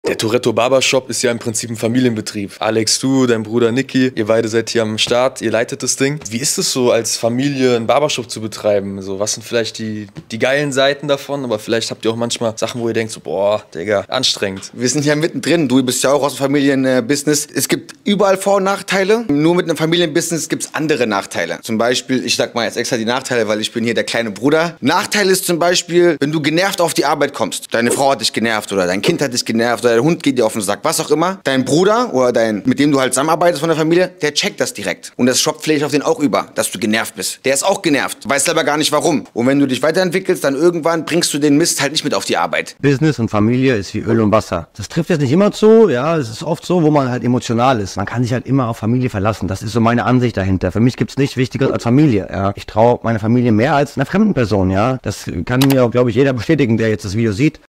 Der Toretto Barbershop ist ja im Prinzip ein Familienbetrieb. Alex, du, dein Bruder Niki, ihr beide seid hier am Start, ihr leitet das Ding. Wie ist es so, als Familie einen Barbershop zu betreiben? So, was sind vielleicht die geilen Seiten davon? Aber vielleicht habt ihr auch manchmal Sachen, wo ihr denkt, so, boah, Digga, anstrengend. Wir sind ja mittendrin. Du bist ja auch aus dem Familienbusiness. Es gibt überall Vor- und Nachteile. Nur mit einem Familienbusiness gibt es andere Nachteile. Zum Beispiel, ich sag mal jetzt extra die Nachteile, weil ich bin hier der kleine Bruder. Nachteil ist zum Beispiel, wenn du genervt auf die Arbeit kommst. Deine Frau hat dich genervt oder dein Kind hat dich genervt oder der Hund geht dir auf den Sack, was auch immer. Dein Bruder oder mit dem du halt zusammenarbeitest von der Familie, der checkt das direkt. Und das schwappt vielleicht auf den auch über, dass du genervt bist. Der ist auch genervt, weiß aber gar nicht warum. Und wenn du dich weiterentwickelst, dann irgendwann bringst du den Mist halt nicht mit auf die Arbeit. Business und Familie ist wie Öl und Wasser. Das trifft jetzt nicht immer zu, ja, es ist oft so, wo man halt emotional ist. Man kann sich halt immer auf Familie verlassen. Das ist so meine Ansicht dahinter. Für mich gibt's nichts Wichtigeres als Familie, ja. Ich traue meiner Familie mehr als einer fremden Person, ja. Das kann mir auch, glaube ich, jeder bestätigen, der jetzt das Video sieht.